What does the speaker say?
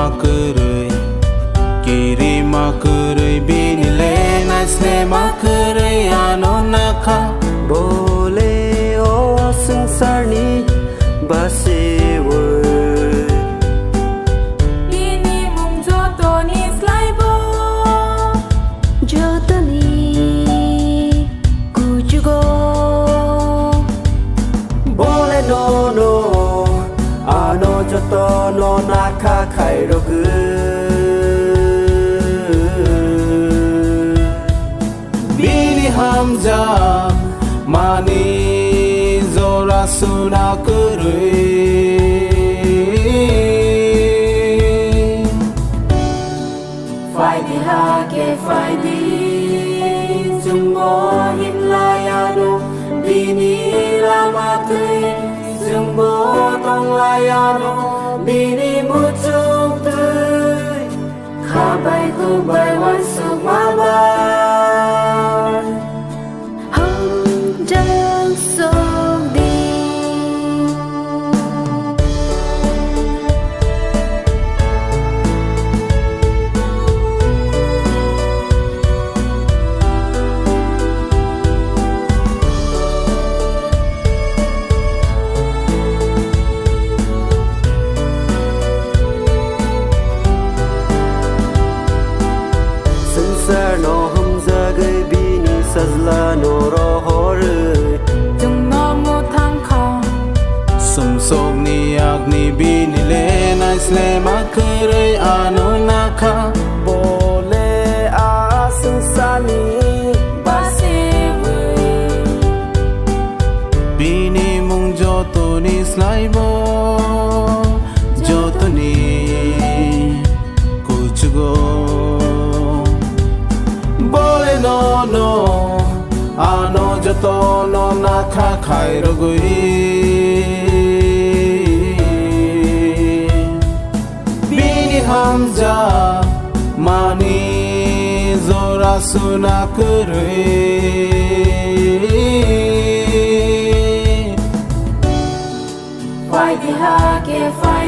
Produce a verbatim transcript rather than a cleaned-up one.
makerei kiri makerei bini le nasle makerei anonaka bole o sengsarni basewe bini mung jotoni slaibo jotoni kujugo bole no no ano joto no naka kairogu bini hamza mani zora suna kerei phai di ha ke phai di jumbo himlayano bini lama tui jumbo tonglayano bini mucuk tui khabai kubai wan suk mabai hong jang song di no hum za gai bini sajla no ro hor jung no mo thang kha sum sok ni yak ni bini le nasle makerei anonaka bole a sengsani basewe bini mung jotoni slaibo jotoni kuchugo bole no no ano joto no naka kairogui bini hamza mani zora suna kerei phai di ha ke phai